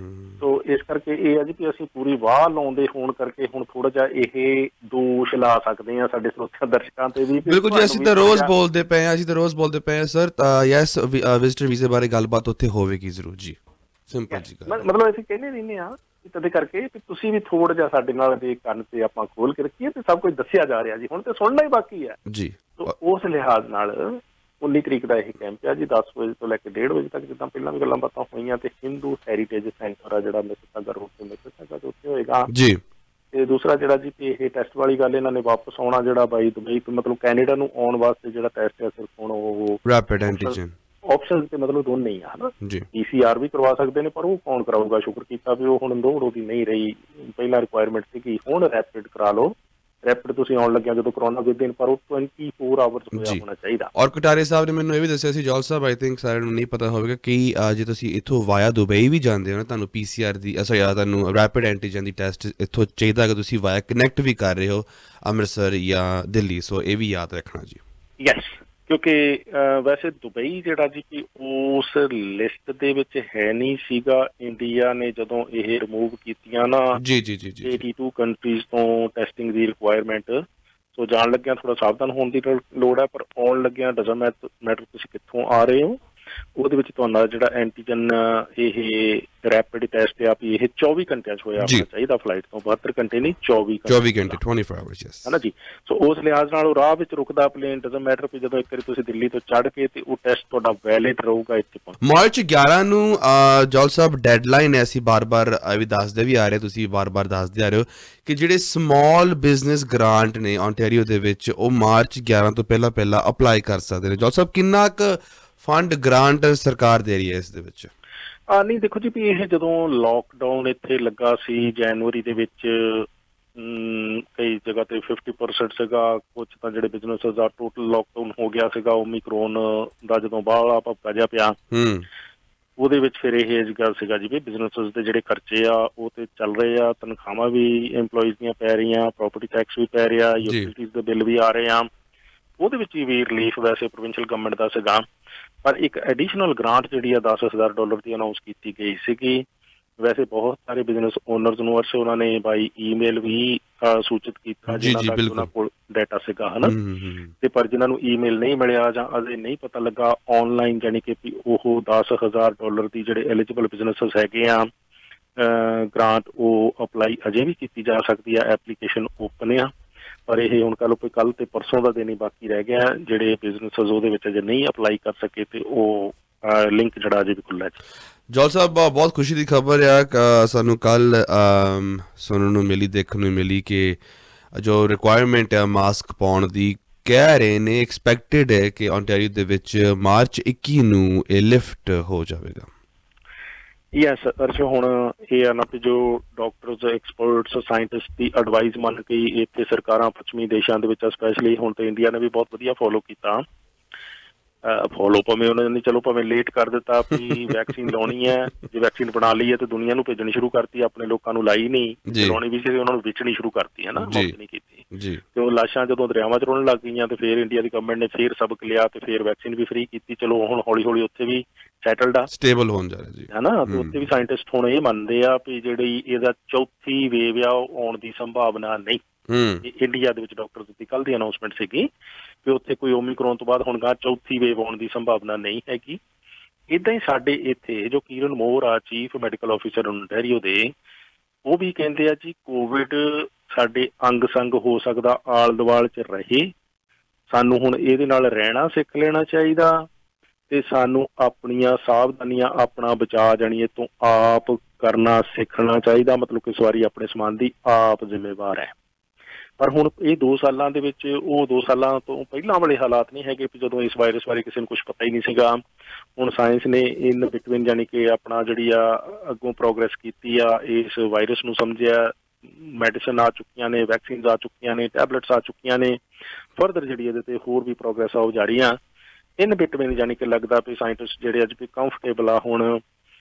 ਸੋ ਇਸ ਕਰਕੇ ਇਹ ਆ ਜੀ ਕਿ ਅਸੀਂ ਪੂਰੀ ਵਾਹ ਲਾਉਂਦੇ ਹੋਣ ਕਰਕੇ ਹੁਣ ਥੋੜਾ ਜਿਹਾ ਇਹ ਦੋਸ਼ ਲਾ ਸਕਦੇ ਹਾਂ ਸਾਡੇ ਸਰੋਤਿਆਂ ਦਰਸ਼ਕਾਂ ਤੇ ਵੀ। ਬਿਲਕੁਲ ਜੀ, ਅਸੀਂ ਤਾਂ ਰੋਜ਼ ਬੋਲਦੇ ਪਏ ਹਾਂ ਅਸੀਂ ਤਾਂ ਰੋਜ਼ ਬੋਲਦੇ ਪਏ ਹਾਂ ਸਰ। ਯੈਸ ਵਿਜ਼ਟਰ ਵੀਜ਼ੇ ਬਾਰੇ ਗੱਲਬਾਤ ਉੱਥੇ ਹੋਵੇਗੀ ਜ਼ਰੂਰ ਜੀ, ਸਿੰਪਲ ਜੀ। ਮਤਲਬ ਅਸੀਂ ਕਹਿੰਦੇ ਰਹਿੰਦੇ ਹਾਂ ਤਦੇ ਕਰਕੇ ਵੀ ਤੁਸੀਂ ਵੀ ਥੋੜਾ ਜਿਹਾ ਸਾਡੇ ਨਾਲ ਦੇ ਕੰਨ ਤੇ ਆਪਾਂ ਖੋਲ ਕੇ ਰੱਖੀਏ ਤੇ ਸਭ ਕੁਝ ਦੱਸਿਆ ਜਾ ਰਿਹਾ ਜੀ, ਹੁਣ ਤੇ ਸੁਣਨਾ ਹੀ ਬਾਕੀ ਹੈ ਜੀ। ਉਸ ਲਿਹਾਜ਼ ਨਾਲ ਉੱਨੀ ਤਰੀਕ ਦਾ ਇਹ ਕੈਂਪ ਹੈ ਜੀ ਦਸ ਵਜੇ ਤੋਂ ਲੈ ਕੇ ਡੇਢ ਵਜੇ ਤੱਕ, ਜਿੱਦਾਂ ਪਹਿਲਾਂ ਵੀ ਗੱਲਾਂ ਬਾਤਾਂ ਹੋਈਆਂ। ਤੇ ਹਿੰਦੂ ਹੈਰੀਟੇਜ ਸੈਂਟਰ ਆ ਜਿਹੜਾ ਮਿਸਿਸਾਗਾ ਰੋਡ ਤੇ ਮਿਸਿਸਾਗਾ ਤੇ ਉੱਥੇ ਹੋਏਗਾ ਜੀ। ਤੇ ਦੂਸਰਾ ਜਿਹੜਾ ਜੀ ਇਹ ਟੈਸਟ ਵਾਲੀ ਗੱਲ ਇਹਨਾਂ ਨੇ ਵਾਪਸ ਆਉਣਾ ਜਿਹੜਾ ਬਾਈ ਦੁਬਈ ਤੋਂ ਮਤਲਬ ਕੈਨੇਡਾ ਨੂੰ ਆਉਣ ਵਾਸਤੇ ਜਿਹੜਾ ਟੈਸਟ ਹੈ ਸਿਰਫ ਹੁਣ ਉਹ ਰੈਪਿਡ ਐਂਟੀਜਨ ਆਪਸ਼ਨ ਤੇ ਮਤਲਬ ਦੋਨੇ ਹੀ ਆ ਹਨਾ। ਪੀ ਸੀ ਆਰ ਵੀ ਕਰਵਾ ਸਕਦੇ ਨੇ ਪਰ ਉਹ ਕੌਣ ਕਰਾਊਗਾ, ਸ਼ੁਕਰ ਕੀਤਾ ਵੀ ਉਹ ਹੁਣ ਦੌੜ ਉਹਦੀ ਨਹੀਂ ਰਹੀ। ਪਹਿਲਾਂ ਰਿਕੁਆਇਰਮੈਂਟ ਸੀਗੀ, ਹੁਣ ਰੈਪਿਡ ਕਰਾ ਲਓ। ਰੈਪਿਡ ਤੁਸੀਂ ਆਉਣ ਲੱਗਿਆ ਜਦੋਂ ਕਰੋਨਾ ਦੇ ਦਿਨ, ਪਰ ਉਹ ਟਵੈਂਟੀ ਫੋਰ ਆਵਰਸ ਹੋਇਆ ਹੋਣਾ ਚਾਹੀਦਾ। ਔਰ ਕਟਾਰੇ ਸਾਹਿਬ ਨੇ ਮੈਨੂੰ ਇਹ ਵੀ ਦੱਸਿਆ ਸੀ ਜੋਲ ਸਾਹਿਬ, ਆਈ ਥਿੰਕ ਸਾਰਿਆਂ ਨੂੰ ਨਹੀਂ ਪਤਾ ਹੋਵੇਗਾ ਕਿ ਜੇ ਤੁਸੀਂ ਇੱਥੋਂ ਵਾਇਆ ਦੁਬਈ ਵੀ ਜਾਂਦੇ ਹੋ ਨਾ ਤੁਹਾਨੂੰ ਪੀ ਸੀ ਆਰ ਦੀ ਅੱਛਾ ਤੁਹਾਨੂੰ ਰੈਪਿਡ ਐਂਟੀਜਨ ਦੀ ਟੈਸਟ ਇੱਥੋਂ ਚਾਹੀਦਾ ਅਗਰ ਤੁਸੀਂ ਵਾਇਆ ਕਨੈਕਟ ਵੀ ਕਰ ਰਹੇ ਹੋ ਅੰਮ੍ਰਿਤਸਰ ਜਾਂ ਦਿੱਲੀ। ਸੋ ਇਹ ਵੀ ਯਾਦ ਰੱਖਣਾ ਜੀ। ਯੈਸ, ਕਿਉਂਕਿ ਵੈਸੇ ਦੁਬਈ ਜਿਹੜਾ ਜੀ ਕਿ ਉਸ ਲਿਸਟ ਦੇ ਵਿੱਚ ਹੈ ਨਹੀਂ ਸੀਗਾ। ਇੰਡੀਆ ਨੇ ਜਦੋਂ ਇਹ ਰਿਮੂਵ ਕੀਤੀਆਂ ਨਾ ਜੀ ਜੀ ਜੀ ਜੀ ਏਟੀ ਟੂ ਕੰਟਰੀਜ਼ ਤੋਂ ਟੈਸਟਿੰਗ ਦੀ ਰਿਕੁਆਇਰਮੈਂਟ, ਸੋ ਜਾਣ ਲੱਗਿਆ ਥੋੜਾ ਸਾਵਧਾਨ ਹੋਣ ਦੀ ਲੋੜ ਹੈ। ਪਰ ਆਉਣ ਲੱਗਿਆ ਡਜ਼ਨਟ ਮੈਟਰ ਤੁਸੀਂ ਕਿੱਥੋਂ ਆ ਰਹੇ ਹੋ, ਉਹਦੇ ਵਿੱਚ ਤੁਹਾਡਾ ਜਿਹੜਾ ਐਂਟੀਜਨ ਇਹ ਰੈਪਿਡ ਟੈਸਟ ਆ ਵੀ ਇਹ ਚੌਵੀ ਘੰਟਿਆਂ 'ਚ ਹੋਇਆ ਹੋਣਾ ਚਾਹੀਦਾ ਫਲਾਈਟ ਤੋਂ, ਬਹੱਤਰ ਘੰਟੇ ਨਹੀਂ ਚੌਵੀ ਚੌਵੀ ਘੰਟੇ ਟਵੈਂਟੀ ਫੋਰ ਆਵਰਸ ਯੈਸ ਹੈ ਨਾ ਜੀ। ਸੋ ਉਸ ਲਿਹਾਜ਼ ਨਾਲ ਉਹ ਰਾਹ ਵਿੱਚ ਰੁਕਦਾ ਪਲੇਨ ਡਜ਼ਨਟ ਮੈਟਰ ਵੀ ਜਦੋਂ ਇੱਕ ਵਾਰੀ ਤੁਸੀਂ ਦਿੱਲੀ ਤੋਂ ਚੜ੍ਹ ਕੇ ਤੇ ਉਹ ਟੈਸਟ ਤੁਹਾਡਾ ਵੈਲਿਡ ਰਹੂਗਾ ਇੱਥੇ ਪਹੁੰਚ। ਮਾਰਚ ਗਿਆਰਾਂ ਨੂੰ ਜੌਲ ਸਾਹਿਬ ਡੈਡਲਾਈਨ ਹੈ, ਅਸੀਂ ਬਾਰ ਬਾਰ ਵੀ ਦੱਸਦੇ ਵੀ ਆ ਰਹੇ, ਤੁਸੀਂ ਬਾਰ ਬਾਰ ਦੱਸਦੇ ਆ ਰਹੇ ਹੋ ਕਿ ਜਿਹੜੇ ਸਮਾਲ ਬਿਜ਼ਨਸ ਗ੍ਰਾਂਟ ਨੇ ਓਨਟਾਰੀਓ ਦੇ ਵਿੱਚ ਉਹ ਮਾਰਚ ਗਿਆਰਾਂ ਤੋਂ ਪਹਿਲਾਂ ਪਹਿਲਾਂ ਅਪਲਾਈ ਕਰ ਸਕਦੇ ਨੇ। ਜੌਲ ਸਾਹਿਬ ਕਿੰਨਾ ਕੁ ਫੰਡ ਗ੍ਰਾਂਟ ਸਰਕਾਰ ਦੇ ਰਹੀ ਹੈ ਇਸ ਦੇ ਵਿੱਚ? ਆ ਨਹੀਂ ਦੇਖੋ ਜੀ ਵੀ ਇਹ ਜਦੋਂ ਲੋਕਡਾਊਨ ਇੱਥੇ ਲੱਗਾ ਸੀ ਜਨਵਰੀ ਦੇ ਵਿੱਚ ਕਈ ਜਗ੍ਹਾ ਤੇ ਫਿਫਟੀ ਪਰਸੈਂਟ ਸੀਗਾ, ਕੁਛ ਤਾਂ ਜਿਹੜੇ ਬਿਜ਼ਨਸ ਦਾ ਟੋਟਲ ਲੋਕਡਾਊਨ ਹੋ ਗਿਆ ਸੀਗਾ ਓਮੀਕਰੋਨ ਦਾ ਜਦੋਂ ਬਾਹਲਾ ਭਪਕਾ ਜਿਹਾ ਪਿਆ ਉਹਦੇ ਵਿੱਚ ਫਿਰ ਇਹ ਗੱਲ ਸੀਗਾ ਜੀ ਵੀ ਬਿਜ਼ਨਸ ਦੇ ਜਿਹੜੇ ਖਰਚੇ ਆ ਉਹ ਤੇ ਚੱਲ ਰਹੇ ਆ, ਤਨਖਾਹਾਂ ਵੀ ਇੰਪਲੋਈਜ਼ ਦੀਆਂ ਪੈ ਰਹੀਆਂ, ਪ੍ਰੋਪਰਟੀ ਟੈਕਸ ਵੀ ਪੈ ਰਿਹਾ, ਯੂਟਿਲਿਟੀਜ਼ ਦੇ ਬਿੱਲ ਵੀ ਆ ਰਹੇ ਆ, ਉਹਦੇ ਵਿੱਚ ਵੀ ਰਿਲੀਫ ਵੈਸੇ ਪ੍ਰੋਵਿੰਸ਼ੀਅਲ ਗਵਰਨਮੈਂਟ ਦਾ ਸੀਗਾ। ਪਰ ਇੱਕ ਐਡੀਸ਼ਨਲ ਗ੍ਰਾਂਟ ਜਿਹੜੀ ਆ ਦਸ ਹਜ਼ਾਰ ਡਾਲਰ ਦੀ ਅਨਾਊਂਸ ਕੀਤੀ ਗਈ ਸੀਗੀ। ਵੈਸੇ ਬਹੁਤ ਸਾਰੇ ਬਿਜ਼ਨਸ ਓਨਰਸ ਨੂੰ ਅਰਸ਼ ਉਹਨਾਂ ਨੇ ਬਾਈ ਈਮੇਲ ਵੀ ਸੂਚਿਤ ਕੀਤਾ ਜਿਨ੍ਹਾਂ ਦਾ ਉਹਨਾਂ ਕੋਲ ਡਾਟਾ ਸੀਗਾ ਹਨਾ, ਤੇ ਪਰ ਜਿਨ੍ਹਾਂ ਨੂੰ ਈਮੇਲ ਨਹੀਂ ਮਿਲਿਆ ਜਾਂ ਅਜੇ ਨਹੀਂ ਪਤਾ ਲੱਗਾ ਆਨਲਾਈਨ ਜਾਣੀ ਕਿ ਵੀ ਉਹ ਦਸ ਹਜ਼ਾਰ ਡਾਲਰ ਦੀ ਜਿਹੜੇ ਐਲੀਜੀਬਲ ਬਿਜ਼ਨਸ ਹੈਗੇ ਆ ਗ੍ਰਾਂਟ ਉਹ ਅਪਲਾਈ ਅਜੇ ਵੀ ਕੀਤੀ ਜਾ ਸਕਦੀ ਆ, ਐਪਲੀਕੇਸ਼ਨ ਓਪਨ ਆ। ਪਰ ਇਹ ਹੁਣ ਕੱਲ੍ਹ ਕੋਈ ਕੱਲ੍ਹ ਤੇ ਪਰਸੋਂ ਦਾ ਦਿਨ ਹੀ ਬਾਕੀ ਰਹਿ ਗਿਆ, ਜਿਹੜੇ ਬਿਜ਼ਨਸ ਉਹਦੇ ਵਿੱਚ ਅਜੇ ਨਹੀਂ ਅਪਲਾਈ ਕਰ ਸਕੇ ਤੇ ਉਹ ਲਿੰਕ ਜਿਹੜਾ ਅਜੇ ਵੀ ਖੁੱਲ੍ਹਾ ਹੈ। ਜੌਲ ਸਾਹਿਬ ਬਹੁਤ ਖੁਸ਼ੀ ਦੀ ਖਬਰ ਆ ਸਾਨੂੰ ਕੱਲ੍ਹ ਸੁਣਨ ਨੂੰ ਮਿਲੀ, ਦੇਖਣ ਨੂੰ ਮਿਲੀ ਕਿ ਜੋ ਰਿਕੁਆਇਰਮੈਂਟ ਆ ਮਾਸਕ ਪਾਉਣ ਦੀ ਕਹਿ ਰਹੇ ਨੇ ਐਕਸਪੈਕਟਡ ਹੈ ਕਿ ਓਨਟਾਰੀਓ ਦੇ ਵਿੱਚ ਮਾਰਚ ਇੱਕੀ ਨੂੰ ਇਹ ਲਿਫਟ ਹੋ ਜਾਵੇਗਾ। ਯੈਸ ਅਰਸ਼, ਹੁਣ ਇਹ ਆ ਨਾ ਵੀ ਜੋ ਡਾਕਟਰਸ, ਐਕਸਪਰਟਸ, ਸਾਇੰਟਿਸਟ ਦੀ ਐਡਵਾਈਸ ਮੰਨ ਕੇ ਇੱਥੇ ਸਰਕਾਰਾਂ ਪੱਛਮੀ ਦੇਸ਼ਾਂ ਦੇ ਵਿੱਚ ਸਪੈਸ਼ਲੀ ਹੁਣ ਤਾਂ ਇੰਡੀਆ ਨੇ ਵੀ ਬਹੁਤ ਵਧੀਆ ਫੋਲੋ ਕੀਤਾ। ਫੋਲੋ ਭਾਵੇਂ ਉਹਨਾਂ ਨੇ ਚਲੋ ਭਾਵੇਂ ਲੇਟ ਕਰ ਦਿੱਤਾ ਵੀ ਵੈਕਸੀਨ ਲਾਉਣੀ ਹੈ, ਜੇ ਵੈਕਸੀਨ ਬਣਾ ਲਈ ਹੈ ਤੇ ਦੁਨੀਆ ਨੂੰ ਭੇਜਣੀ ਸ਼ੁਰੂ ਕਰਤੀ, ਆਪਣੇ ਲੋਕਾਂ ਨੂੰ ਲਾਈ ਨਹੀਂ, ਲਾਉਣੀ ਵੀ ਸੀ ਉਹਨਾਂ ਨੂੰ ਵੇਚਣੀ ਸ਼ੁਰੂ ਕਰਤੀ ਹੈ ਨਾ, ਮੁਫਤ ਨਹੀਂ ਕੀਤੀ। ਤੇ ਉਹ ਲਾਸ਼ਾਂ ਜਦੋਂ ਦਰਿਆਵਾਂ 'ਚ ਰੁੜਨ ਲੱਗ ਗਈਆਂ ਤੇ ਫਿਰ ਇੰਡੀਆ ਦੀ ਗਵਰਨਮੈਂਟ ਨੇ ਫਿਰ ਸਬਕ ਲਿਆ ਤੇ ਫਿਰ ਵੈਕਸੀਨ ਵੀ ਫ੍ਰੀ ਕੀਤੀ। ਚਲੋ ਹੁਣ ਹੌਲੀ ਹੌਲੀ ਉੱਥੇ ਵੀ ਸੈਟਲਡ ਆ, ਸਟੇਬਲ ਹੋਣ ਜਾ ਰਿਹਾ ਜੀ ਹੈ ਨਾ। ਤੇ ਉੱਥੇ ਵੀ ਸਾਇੰਟਿਸਟ ਹੁਣ ਇਹ ਮੰਨਦੇ ਆ ਵੀ ਜਿਹੜੀ ਇਹਦਾ ਚੌਥੀ ਵੇਵ ਆ ਉਹ ਆਉਣ ਦੀ ਸੰਭਾਵਨਾ ਨਹੀਂ। ਇੰਡੀਆ ਦੇ ਵਿੱਚ ਡਾਕਟਰਸ ਦੀ ਕੱਲ੍ਹ ਦੀ ਅਨਾਊਂਸਮੈਂਟ ਸੀਗੀ ਵੀ ਉੱਥੇ ਕੋਈ ਓਮੀਕਰੋਨ ਤੋਂ ਬਾਅਦ ਹੁਣ ਗਾਂ ਚੌਥੀ ਵੇਵ ਆਉਣ ਦੀ ਸੰਭਾਵਨਾ ਨਹੀਂ ਹੈਗੀ। ਇੱਦਾਂ ਹੀ ਸਾਡੇ ਇੱਥੇ ਜੋ ਕਿਰਨ ਮੋਰ ਆ ਚੀਫ ਮੈਡੀਕਲ ਆਫਿਸਰ ਓਨਟਾਰੀਓ ਦੇ, ਉਹ ਵੀ ਕਹਿੰਦੇ ਆ ਜੀ ਕੋਵਿਡ ਸਾਡੇ ਅੰਗ ਸੰਗ ਹੋ ਸਕਦਾ ਆਲ ਦੁਆਲ 'ਚ ਰਹੇ, ਸਾਨੂੰ ਹੁਣ ਇਹਦੇ ਨਾਲ ਰਹਿਣਾ ਸਿੱਖ ਲੈਣਾ ਚਾਹੀਦਾ ਤੇ ਸਾਨੂੰ ਆਪਣੀਆਂ ਸਾਵਧਾਨੀਆਂ, ਆਪਣਾ ਬਚਾਅ ਜਾਣੀ ਇਹ ਤੋਂ ਆਪ ਕਰਨਾ ਸਿੱਖਣਾ ਚਾਹੀਦਾ। ਮਤਲਬ ਕਿ ਇਸ ਵਾਰੀ ਆਪਣੇ ਸਮਾਨ ਦੀ ਆਪ ਜ਼ਿੰਮੇਵਾਰ ਹੈ। ਪਰ ਹੁਣ ਇਹ ਦੋ ਸਾਲਾਂ ਦੇ ਵਿੱਚ ਉਹ ਦੋ ਸਾਲਾਂ ਤੋਂ ਪਹਿਲਾਂ ਵਾਲੇ ਹਾਲਾਤ ਨਹੀਂ ਹੈਗੇ ਵੀ ਜਦੋਂ ਇਸ ਵਾਇਰਸ ਬਾਰੇ ਕਿਸੇ ਨੂੰ ਕੁਛ ਪਤਾ ਹੀ ਨਹੀਂ ਸੀਗਾ। ਹੁਣ ਸਾਇੰਸ ਨੇ ਇਨ ਬਿਟਵੀਨ ਜਾਣੀ ਕਿ ਆਪਣਾ ਜਿਹੜੀ ਆ ਅੱਗੋਂ ਪ੍ਰੋਗਰੈਸ ਕੀਤੀ ਆ, ਇਸ ਵਾਇਰਸ ਨੂੰ ਸਮਝਿਆ, ਮੈਡੀਸਨ ਆ ਚੁੱਕੀਆਂ ਨੇ, ਵੈਕਸੀਨਸ ਆ ਚੁੱਕੀਆਂ ਨੇ, ਟੈਬਲੇਟਸ ਆ ਚੁੱਕੀਆਂ ਨੇ, ਫਰਦਰ ਜਿਹੜੀ ਇਹਦੇ ਤੇ ਹੋਰ ਵੀ ਪ੍ਰੋਗਰੈਸ ਆ ਉਹ ਜਾਰੀ ਆ। ਇਨ ਬਿਟਵੀਨ ਜਾਣੀ ਕਿ ਲੱਗਦਾ ਵੀ ਸਾਇੰਟਿਸਟ ਜਿਹੜੇ ਅੱਜ ਵੀ ਕੰਫਰਟੇਬਲ ਆ ਹੁਣ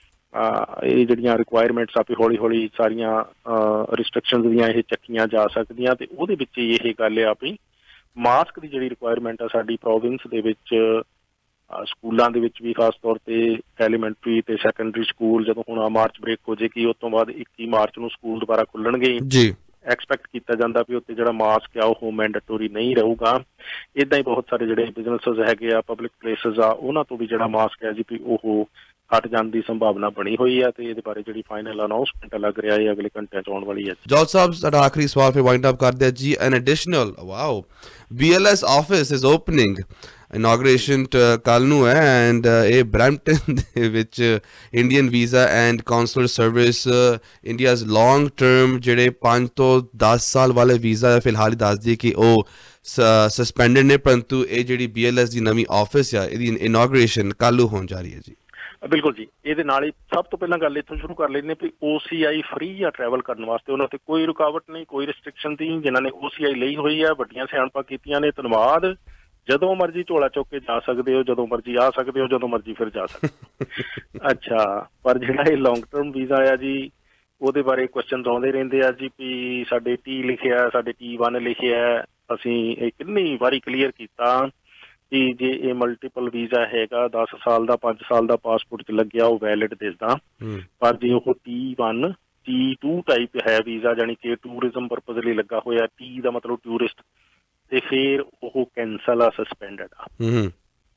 ਇਹ ਜਿਹੜੀਆਂ ਰਿਕੁਆਇਰਮੈਂਟਸ ਆ ਵੀ ਹੌਲੀ ਹੌਲੀ ਸਾਰੀਆਂ ਰਿਸਟ੍ਰਿਕਸ਼ਨਸ ਦੀਆਂ ਇਹ ਚੱਕੀਆਂ ਜਾ ਸਕਦੀਆਂ। ਤੇ ਉਹਦੇ ਵਿੱਚ ਇਹ ਗੱਲ ਆ ਵੀ ਮਾਸਕ ਦੀ ਜਿਹੜੀ ਰਿਕੁਆਇਰਮੈਂਟ ਆ ਸਾਡੀ ਪ੍ਰੋਵਿੰਸ ਦੇ ਵਿੱਚ ਸਕੂਲਾਂ ਦੇ ਵਿੱਚ ਵੀ ਖਾਸ ਤੌਰ ਤੇ ਐਲੀਮੈਂਟਰੀ ਤੇ ਸੈਕੰਡਰੀ ਸਕੂਲ ਜਦੋਂ ਹੁਣ ਮਾਰਚ ਬ੍ਰੇਕ ਹੋ ਜਾਏਗੀ ਉਸ ਤੋਂ ਬਾਅਦ ਇੱਕੀ ਮਾਰਚ ਨੂੰ ਸਕੂਲ ਦੁਬਾਰਾ ਖੁੱਲਣਗੇ ਜੀ, ਐਕਸਪੈਕਟ ਕੀਤਾ ਜਾਂਦਾ ਵੀ ਉੱਥੇ ਜਿਹੜਾ ਮਾਸਕ ਆ ਉਹ ਮੈਂਡੇਟੋਰੀ ਨਹੀਂ ਰਹੂਗਾ। ਇੱਦਾਂ ਹੀ ਬਹੁਤ ਸਾਰੇ ਜਿਹੜੇ ਬਿਜ਼ਨਸਿਸ ਹੈਗੇ ਆ, ਪਬਲਿਕ ਪਲੇਸਿਸ ਆ, ਉਹਨਾਂ ਤੋਂ ਵੀ ਜਿਹੜਾ ਮਾਸਕ ਹੈ ਜੀ ਵੀ ਉਹ ਹਟ ਜਾਣ ਦੀ ਸੰਭਾਵਨਾ ਬਣੀ ਹੋਈ ਹੈ ਤੇ ਇਹਦੇ ਬਾਰੇ ਜਿਹੜੀ ਫਾਈਨਲ ਅਨਾਉਂਸਮੈਂਟ ਲੱਗ ਰਿਹਾ ਹੈ ਅਗਲੇ ਘੰਟਿਆਂ 'ਚ ਆਉਣ ਵਾਲੀ ਹੈ। ਜੌਲ ਸਾਹਿਬ ਸਾਡਾ ਆਖਰੀ ਸਵਾਲ ਫਿਰ ਵਾਈਂਡ ਅਪ ਕਰਦੇ ਆ ਜੀ। An additional wow B L S office is opening, inauguration ਕੱਲ੍ਹ ਨੂੰ ਹੈ ਐਂਡ ਇਹ ਬਰੈਂਪਟਨ ਦੇ ਵਿੱਚ Indian visa and consular service India's long term ਜਿਹੜੇ ਪੰਜ ਤੋਂ ਦਸ ਸਾਲ ਵਾਲੇ ਵੀਜ਼ਾ ਫਿਲਹਾਲ ਹੀ ਦੱਸ ਦਈਏ ਕਿ ਉਹ ਸਸਪੈਂਡਡ ਨੇ, ਪਰੰਤੂ ਇਹ ਜਿਹੜੀ ਬੀ ਐਲ ਐਸ ਦੀ ਨਵੀਂ ਆਫਿਸ ਆ ਇਹਦੀ ਇਨੋਗ੍ਰੇਸ਼ਨ ਕੱਲ੍ਹ ਨੂੰ ਹੋਣ ਜਾ ਰਹੀ ਹੈ ਜੀ। ਬਿਲਕੁਲ ਜੀ, ਇਹਦੇ ਨਾਲ ਹੀ ਸਭ ਤੋਂ ਪਹਿਲਾਂ ਗੱਲ ਇੱਥੋਂ ਸ਼ੁਰੂ ਕਰ ਲੈਂਦੇ ਵੀ ਓ ਸੀ ਆਈ ਫ੍ਰੀ ਆ ਟਰੈਵਲ ਕਰਨ ਵਾਸਤੇ, ਉਹਨਾਂ ਤੇ ਕੋਈ ਰੁਕਾਵਟ ਨਹੀਂ, ਕੋਈ ਰਿਸਟ੍ਰਿਕਸ਼ਨ ਨਹੀਂ। ਜਿਨ੍ਹਾਂ ਨੇ ਓ ਸੀ ਆਈ ਲਈ ਹੋਈ ਆ ਵੱਡੀਆਂ ਸਿਆਣਪਾਂ ਕੀਤੀਆਂ ਨੇ, ਧੰਨਵਾਦ। ਜਦੋਂ ਮਰਜ਼ੀ ਝੋਲਾ ਚੁੱਕ ਕੇ ਜਾ ਸਕਦੇ ਹੋ, ਜਦੋਂ ਮਰਜ਼ੀ ਆ ਸਕਦੇ ਹੋ, ਜਦੋਂ ਮਰਜ਼ੀ ਫਿਰ ਜਾ ਸਕਦੇ ਹੋ। ਅੱਛਾ, ਪਰ ਜਿਹੜਾ ਇਹ ਲੌਂਗ ਟਰਮ ਵੀਜ਼ਾ ਆ ਜੀ ਉਹਦੇ ਬਾਰੇ ਕੁਐਸਚਨ ਆਉਂਦੇ ਰਹਿੰਦੇ ਆ ਜੀ ਵੀ ਸਾਡੇ ਟੀ ਲਿਖਿਆ, ਸਾਡੇ ਟੀ ਵਨ ਲਿਖਿਆ। ਅਸੀਂ ਇਹ ਕਿੰਨੀ ਵਾਰੀ ਕਲੀਅਰ ਕੀਤਾ ਕਿ ਜੇ ਇਹ ਮਲਟੀਪਲ ਵੀਜ਼ਾ ਹੈਗਾ ਦਸ ਸਾਲ ਦਾ, ਪੰਜ ਸਾਲ ਦਾ ਪਾਸਪੋਰਟ 'ਚ ਲੱਗਿਆ ਉਹ ਵੈਲਿਡ ਦਿਸਦਾ, ਪਰ ਜੇ ਉਹ T one T two type ਹੈ ਵੀਜ਼ਾ ਜਾਣੀ ਕਿ ਟੂਰਿਜ਼ਮ ਪਰਪਜ਼ ਲਈ ਲੱਗਾ ਹੋਇਆ, ਟੀ ਦਾ ਮਤਲਬ ਟੂਰਿਸਟ, ਤੇ ਫਿਰ ਉਹ ਕੈਂਸਲ ਆ, ਸਸਪੈਂਡਡ ਆ।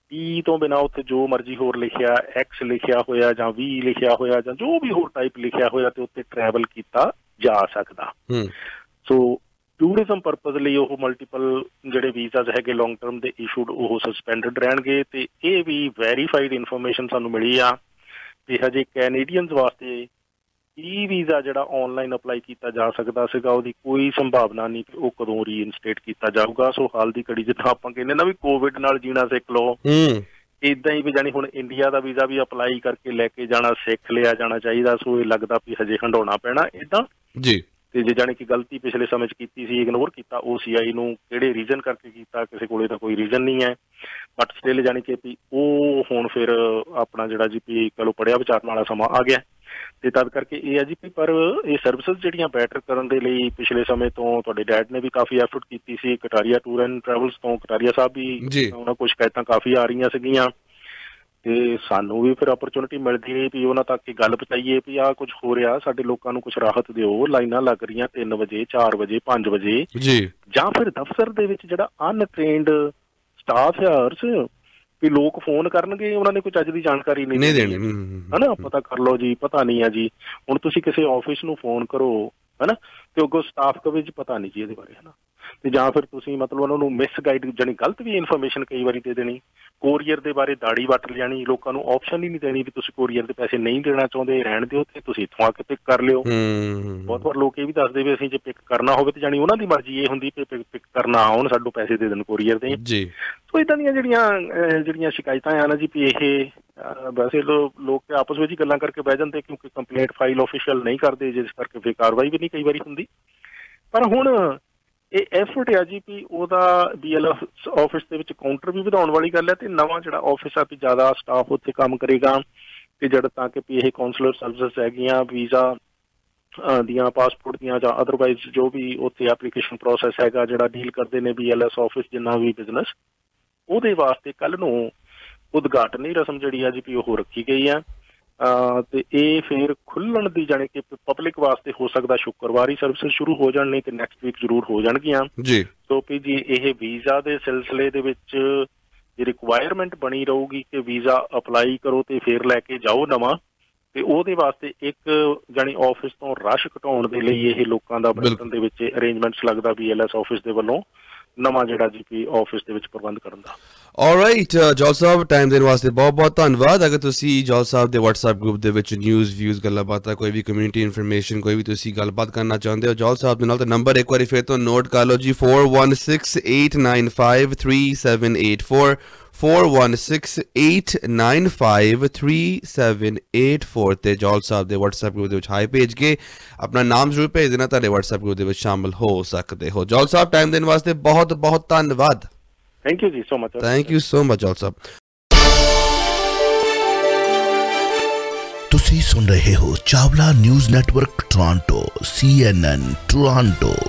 ਪੀ ਤੋਂ ਬਿਨਾਂ ਉੱਥੇ ਜੋ ਮਰਜ਼ੀ ਹੋਰ ਲਿਖਿਆ, ਐਕਸ ਲਿਖਿਆ ਹੋਇਆ ਜਾਂ ਵੀ ਲਿਖਿਆ ਹੋਇਆ ਜਾਂ ਜੋ ਵੀ ਹੋਰ ਟਾਈਪ ਲਿਖਿਆ ਹੋਇਆ ਤੇ ਉੱਥੇ ਟਰੈਵਲ ਕੀਤਾ ਜਾ ਸਕਦਾ। ਸੋ ਟੂਰਿਜ਼ਮ ਪਰਪਜ਼ ਲਈ ਉਹ ਮਲਟੀਪਲ ਜਿਹੜੇ ਵੀਜ਼ਾਜ਼ ਹੈਗੇ ਲੌਂਗ ਟਰਮ ਦੇ ਇਸ਼ੂਡ ਉਹ ਸਸਪੈਂਡਡ ਰਹਿਣਗੇ। ਤੇ ਇਹ ਵੀ ਵੈਰੀਫਾਈਡ ਇਨਫੋਰਮੇਸ਼ਨ ਸਾਨੂੰ ਮਿਲੀ ਆ ਵੀ ਹਜੇ ਕੈਨੇਡੀਅਨਸ ਵਾਸਤੇ ਈ ਵੀਜ਼ਾ ਜਿਹੜਾ ਔਨਲਾਈਨ ਅਪਲਾਈ ਕੀਤਾ ਜਾ ਸਕਦਾ ਸੀਗਾ ਉਹਦੀ ਕੋਈ ਸੰਭਾਵਨਾ ਨਹੀਂ ਕਿ ਉਹ ਕਦੋਂ ਰੀਇਨਸਟੇਟ ਕੀਤਾ ਜਾਊਗਾ। ਸੋ ਹਾਲ ਦੀ ਘੜੀ ਜਿੱਦਾਂ ਆਪਾਂ ਕਹਿੰਦੇ ਨਾ ਵੀ ਕੋਵਿਡ ਨਾਲ ਜੀਣਾ ਸਿੱਖ ਲਓ, ਇੱਦਾਂ ਹੀ ਵੀ ਜਾਣੀ ਹੁਣ ਇੰਡੀਆ ਦਾ ਵੀਜ਼ਾ ਵੀ ਅਪਲਾਈ ਕਰਕੇ ਲੈ ਕੇ ਜਾਣਾ ਸਿੱਖ ਲਿਆ ਜਾਣਾ ਚਾਹੀਦਾ। ਸੋ ਇਹ ਲੱਗਦਾ ਵੀ ਹਜੇ ਹੰਡਾਉਣਾ ਪੈਣਾ ਇੱਦਾਂ ਜੀ। ਤੇ ਜੇ ਜਾਣੀ ਕਿ ਗਲਤੀ ਪਿਛਲੇ ਸਮੇਂ 'ਚ ਕੀਤੀ ਸੀ, ਇਗਨੋਰ ਕੀਤਾ ਓ ਸੀ ਆਈ ਨੂੰ, ਕਿਹੜੇ ਰੀਜ਼ਨ ਕਰਕੇ ਕੀਤਾ ਕਿਸੇ ਕੋਲੇ ਤਾਂ ਕੋਈ ਰੀਜ਼ਨ ਨਹੀਂ ਹੈ, ਬਟ ਸਟਿਲ ਜਾਣੀ ਕਿ ਵੀ ਉਹ ਹੁਣ ਫਿਰ ਆਪਣਾ ਜਿਹੜਾ ਜੀ ਵੀ ਚਲੋ ਪੜ੍ਹਿਆ ਵਿਚਾਰਨ ਵਾਲਾ ਸਮਾਂ ਆ ਗਿਆ। ਤੇ ਤਦ ਕਰਕੇ ਇਹ ਹੈ ਜੀ ਵੀ ਪਰ ਇਹ ਸਰਵਿਸਿਜ਼ ਜਿਹੜੀਆਂ ਬੈਟਰ ਕਰਨ ਦੇ ਲਈ ਪਿਛਲੇ ਸਮੇਂ ਤੋਂ ਤੁਹਾਡੇ ਡੈਡ ਨੇ ਵੀ ਕਾਫੀ ਐਫਰਟ ਕੀਤੀ ਸੀ। ਕਟਾਰੀਆ ਟੂਰ ਐਂਡ ਟਰੈਵਲਸ ਤੋਂ ਕਟਾਰੀਆ ਸਾਹਿਬ ਵੀ ਉਹਨਾਂ ਕੋਲ ਸ਼ਿਕਾਇਤਾਂ ਕਾਫੀ ਆ ਰਹੀਆਂ ਸੀਗੀਆਂ ਤੇ ਸਾਨੂੰ ਵੀ ਫਿਰ ਓਪਰਚੁਨਿਟੀ ਮਿਲਦੀ ਰਹੀ ਵੀ ਉਹਨਾਂ ਤੱਕ ਗੱਲ ਪਹੁੰਚਾਈਏ ਵੀ ਆਹ ਕੁਝ ਹੋ ਰਿਹਾ, ਸਾਡੇ ਲੋਕਾਂ ਨੂੰ ਕੁਝ ਰਾਹਤ ਦਿਓ। ਲਾਈਨਾਂ ਲੱਗ ਰਹੀਆਂ ਤਿੰਨ ਵਜੇ, ਚਾਰ ਵਜੇ, ਪੰਜ ਵਜੇ ਜਾਂ ਫਿਰ ਦਫ਼ਤਰ ਦੇ ਵਿੱਚ ਜਿਹੜਾ ਅਨਟ੍ਰੇਨਡ ਸਟਾਫ ਆ ਵੀ ਲੋਕ ਫੋਨ ਕਰਨਗੇ, ਉਹਨਾਂ ਨੇ ਕੋਈ ਚੱਜ ਦੀ ਜਾਣਕਾਰੀ ਨਹੀਂ ਦੇਣੀ ਹਨਾ, ਪਤਾ ਕਰ ਲਓ ਜੀ ਪਤਾ ਨਹੀਂ ਆ ਜੀ। ਹੁਣ ਤੁਸੀਂ ਕਿਸੇ ਆਫਿਸ ਨੂੰ ਫੋਨ ਕਰੋ ਹਨਾ ਤੇ ਅੱਗੋਂ ਸਟਾਫ ਕਵੇ ਜੀ ਪਤਾ ਨਹੀਂ ਜੀ ਇਹਦੇ ਬਾਰੇ ਹਨਾ, ਤੇ ਜਾਂ ਫਿਰ ਤੁਸੀਂ ਮਤਲਬ ਉਹਨਾਂ ਨੂੰ ਮਿਸ ਗਾਈਡ ਜਾਣੀ ਗਲਤ ਵੀ ਇਨਫੋਰਮੇਸ਼ਨ ਕਈ ਵਾਰੀ ਦੇ ਦੇਣੀ, ਕੋਰੀਅਰ ਦੇ ਬਾਰੇ ਦਾੜੀ ਵੱਟ ਲਿਆਣੀ, ਲੋਕਾਂ ਨੂੰ ਆਪਸ਼ਨ ਹੀ ਨਹੀਂ ਦੇਣੀ ਵੀ ਤੁਸੀਂ ਕੋਰੀਅਰ ਦੇ ਪੈਸੇ ਨਹੀਂ ਦੇਣਾ ਚਾਹੁੰਦੇ ਰਹਿਣ ਦਿਓ ਤੇ ਤੁਸੀਂ ਇੱਥੋਂ ਆ ਕੇ ਪਿਕ ਕਰ ਲਿਓ। ਬਹੁਤ ਵਾਰ ਲੋਕ ਇਹ ਵੀ ਦੱਸਦੇ ਵੀ ਅਸੀਂ ਜੇ ਪਿਕ ਕਰਨਾ ਹੋਵੇ ਤੇ ਜਾਣੀ ਉਹਨਾਂ ਦੀ ਮਰਜ਼ੀ ਇਹ ਹੁੰਦੀ ਵੀ ਪਿਕ ਕਰਨਾ ਆਉਣ, ਸਾਨੂੰ ਪੈਸੇ ਦੇ ਦੇਣ ਕੋਰੀਅਰ ਦੇ ਜੀ। ਸੋ ਇੱਦਾਂ ਦੀਆਂ ਜਿਹੜੀਆਂ ਜਿਹੜੀਆਂ ਸ਼ਿਕਾਇਤਾਂ ਆ ਨਾ ਜੀ ਵੀ ਇਹ ਵੈਸੇ ਲੋਕ ਆਪਸ ਵਿੱਚ ਹੀ ਗੱਲਾਂ ਕਰਕੇ ਬਹਿ ਜਾਂਦੇ ਕਿਉਂਕਿ ਕੰਪਲੇਂਟ ਫਾਈਲ ਆਫੀਸ਼ੀਅਲ ਨਹੀਂ ਕਰਦੇ, ਜਿਸ ਕਰਕੇ ਫਿਰ ਕਾਰਵਾਈ ਵੀ ਨਹੀਂ ਕਈ ਵਾਰੀ ਹੁੰਦੀ। ਪਰ ਹੁਣ ਇਹ ਐਫਰਟ ਆ ਜੀ ਵੀ ਉਹਦਾ ਬੀ ਐਲ ਆਫਿਸ ਦੇ ਵਿੱਚ ਕਾਊਂਟਰ ਵੀ ਵਧਾਉਣ ਵਾਲੀ ਗੱਲ ਹੈ ਤੇ ਨਵਾਂ ਜਿਹੜਾ ਆਫਿਸ ਆ ਵੀ ਜ਼ਿਆਦਾ ਸਟਾਫ ਉੱਥੇ ਕੰਮ ਕਰੇਗਾ ਤੇ ਜਿਹੜਾ ਤਾਂ ਕਿ ਵੀ ਇਹ ਕਾਉਂਸਲਰ ਸਰਵਿਸਿਜ਼ ਹੈਗੀਆਂ, ਵੀਜ਼ਾ ਦੀਆਂ, ਪਾਸਪੋਰਟ ਦੀਆਂ ਜਾਂ ਅਦਰਵਾਈਜ਼ ਜੋ ਵੀ ਉੱਥੇ ਐਪਲੀਕੇਸ਼ਨ ਪ੍ਰੋਸੈਸ ਹੈਗਾ ਜਿਹੜਾ ਡੀਲ ਕਰਦੇ ਨੇ ਬੀ ਐਲ ਐਸ ਆਫਿਸ ਜਿੰਨਾ ਵੀ ਬਿਜ਼ਨਸ, ਉਹਦੇ ਵਾਸਤੇ ਕੱਲ੍ਹ ਨੂੰ ਉਦਘਾਟਨੀ ਰਸਮ ਜਿਹੜੀ ਆ ਜੀ ਵੀ ਉਹ ਰੱਖੀ ਗਈ ਆ ਤੇ ਇਹ ਫਿਰ ਖੁੱਲਣ ਦੀ ਜਾਣੀ ਕਿ ਪਬਲਿਕ ਵਾਸਤੇ ਹੋ ਸਕਦਾ ਸ਼ੁੱਕਰਵਾਰ ਹੀ ਸਰਵਿਸਿਜ਼ ਸ਼ੁਰੂ ਹੋ ਜਾਣ, ਨਹੀਂ ਤੇ ਨੈਕਸਟ ਵੀਕ ਜ਼ਰੂਰ ਹੋ ਜਾਣਗੀਆਂ ਜੀ। ਸੋ ਵੀ ਜੀ ਇਹ ਵੀਜ਼ਾ ਦੇ ਸਿਲਸਿਲੇ ਦੇ ਵਿੱਚ ਜੇ ਰਿਕੁਆਇਰਮੈਂਟ ਬਣੀ ਰਹੂਗੀ ਕਿ ਵੀਜ਼ਾ ਅਪਲਾਈ ਕਰੋ ਤੇ ਫਿਰ ਲੈ ਕੇ ਜਾਓ ਨਵਾਂ, ਤੇ ਉਹਦੇ ਵਾਸਤੇ ਇੱਕ ਜਾਣੀ ਆਫਿਸ ਤੋਂ ਰਸ਼ ਘਟਾਉਣ ਦੇ ਲਈ ਇਹ ਲੋਕਾਂ ਦਾ ਬਰਤਨ ਦੇ ਵਿੱਚ ਅਰੇਂਜਮੈਂਟਸ ਲੱਗਦਾ ਬੀ ਐਲ ਐਸ ਆਫਿਸ ਦੇ ਵੱਲੋਂ ਨਵਾਂ ਜਿਹੜਾ ਜੀ ਪੀ ਆਫਿਸ ਦੇ ਵਿੱਚ ਪ੍ਰਬੰਧ ਕਰਨ ਦਾ। ਆਲਰਾਈਟ ਜੌਲ ਸਾਹਿਬ, ਟਾਈਮ ਦੇਣ ਵਾਸਤੇ ਬਹੁਤ ਬਹੁਤ ਧੰਨਵਾਦ। ਅਗਰ ਤੁਸੀਂ ਜੌਲ ਸਾਹਿਬ ਦੇ WhatsApp ਗਰੁੱਪ ਦੇ ਵਿੱਚ ਨਿਊਜ਼ ਵਿਊਜ਼ ਗੱਲਾਂ ਬਾਤਾਂ ਕੋਈ ਵੀ ਕਮਿਊਨਿਟੀ ਇਨਫੋਰਮੇਸ਼ਨ ਕੋਈ ਵੀ ਤੁਸੀਂ ਗੱਲਬਾਤ ਕਰਨਾ ਚਾਹੁੰਦੇ ਹੋ ਜੌਲ ਸਾਹਿਬ ਦੇ ਨਾਲ, ਤਾਂ ਨੰਬਰ ਇੱਕ ਵਾਰੀ ਫਿਰ ਤੋਂ ਨੋਟ ਕਰ ਲਓ ਜੀ four one six eight nine five three seven eight four four one six eight nine five three seven eight four ਤੇ ਜੌਲ ਸਾਹਿਬ ਦੇ WhatsApp ਗਰੁੱਪ ਦੇ ਵਿੱਚ ਹਾਈ ਭੇਜ ਕੇ ਆਪਣਾ ਨਾਮ ਜ਼ਰੂਰ ਭੇਜ ਦੇਣਾ, ਤੁਹਾਡੇ WhatsApp ਗਰੁੱਪ ਦੇ ਵਿੱਚ ਸ਼ਾਮਲ ਹੋ ਸਕਦੇ ਹੋ। ਜੌਲ ਸਾਹਿਬ ਟਾਈਮ ਦੇਣ ਵਾਸਤੇ ਬਹੁਤ ਬਹੁਤ ਧੰਨਵਾਦ। ਥੈਂਕ ਯੂ ਜੀ so much. Thank you so much Jaul sahib. ਤੁਸੀਂ ਸੁਣ ਰਹੇ ਹੋ Chawla news network Toronto C N N Toronto.